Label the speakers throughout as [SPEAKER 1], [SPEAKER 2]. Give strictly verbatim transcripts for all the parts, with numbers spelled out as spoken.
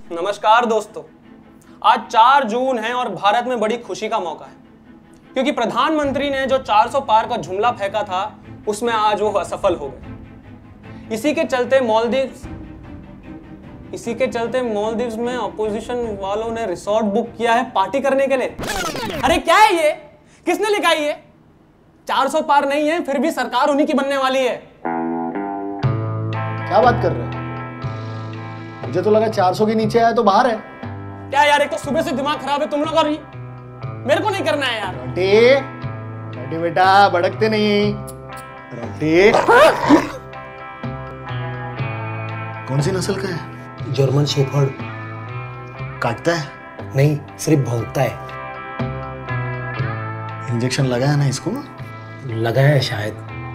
[SPEAKER 1] नमस्कार दोस्तों, आज चार जून है और भारत में बड़ी खुशी का मौका है क्योंकि प्रधानमंत्री ने जो चार सौ पार का जुमला फेंका था उसमें आज वो असफल हो गए। इसी के चलते मालदीव्स इसी के चलते मालदीव्स में अपोजिशन वालों ने रिसोर्ट बुक किया है पार्टी करने के लिए। अरे क्या है ये? किसने लिखा है ये? चार सौ पार नहीं है फिर भी सरकार उन्हीं की बनने वाली है।
[SPEAKER 2] क्या बात कर रहे हो? मुझे तो लगा चार सौ के नीचे आया तो बाहर है।
[SPEAKER 1] क्या यार, एक तो सुबह से दिमाग खराब है तुम लोग और मेरे को नहीं करना है यार।
[SPEAKER 2] रोटी रोटी बेटा, भड़कते नहीं। रोटी कौन सी नस्ल का है?
[SPEAKER 3] German shepherd.
[SPEAKER 2] काटता है?
[SPEAKER 3] नहीं, सिर्फ भौंकता है।
[SPEAKER 2] इंजेक्शन लगाया ना इसको?
[SPEAKER 3] लगाया है शायद।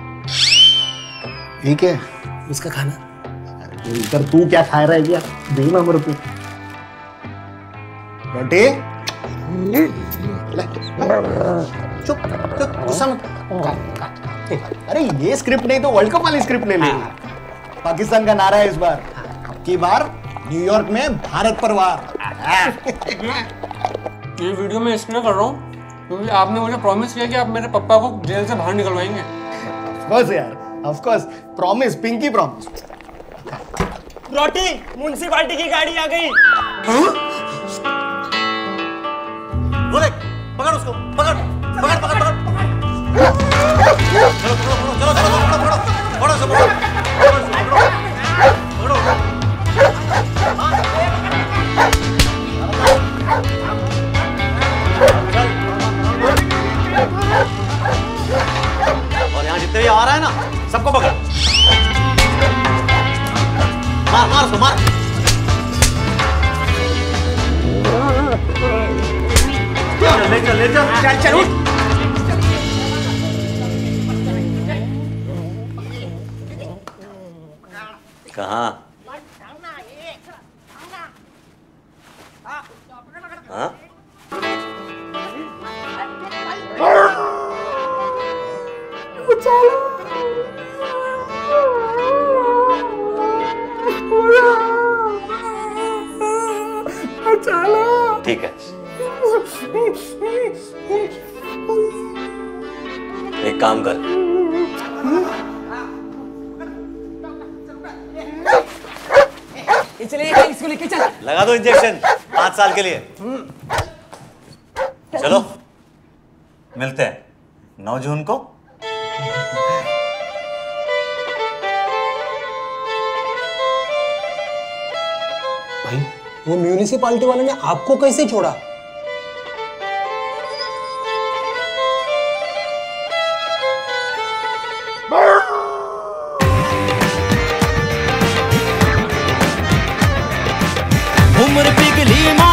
[SPEAKER 2] ठीक है,
[SPEAKER 3] उसका खाना।
[SPEAKER 2] इधर तू क्या खा रहा है? क्या देना मेरे को। रोटी चुप चुप, गुस्सा मत। अरे ये स्क्रिप्ट नहीं तो वर्ल्ड कप वाली स्क्रिप्ट ले ली। पाकिस्तान का नारा है इस बार, अब की बार न्यूयॉर्क में भारत पर वार।
[SPEAKER 1] ये वीडियो मैं इसलिए कर रहा हूँ क्योंकि आपने मुझे प्रॉमिस किया कि आप मेरे पापा को जेल से बाहर निकलवाएंगे।
[SPEAKER 2] ऑफ कोर्स यार, of course, promise, pinky promise.
[SPEAKER 1] रोटी, म्युनिसिपालिटी की गाड़ी आ गई।
[SPEAKER 4] बोले, पकड़ उसको, पकड़, पकड़, पकड़, पकड़। चलो, चलो, चलो, चलो, चलो, पकड़ो, पकड़ो, पकड़ो, पकड़ो, पकड़ो, पकड़ो। और यहाँ जितने भी आ रहा है ना, सबको पकड़। मार, मार उसको, मार। ले चल, ले चल, चल, चल, उठ। कहाँ? हाँ? ठीक है, एक काम कर,
[SPEAKER 1] चलिए इसको लेके चल।
[SPEAKER 4] लगा दो इंजेक्शन पांच साल के लिए। चलो मिलते हैं नौ जून को।
[SPEAKER 3] भाई, वो म्यूनिसिपालिटी वाले ने आपको कैसे छोड़ा?
[SPEAKER 5] उम्र पिघली।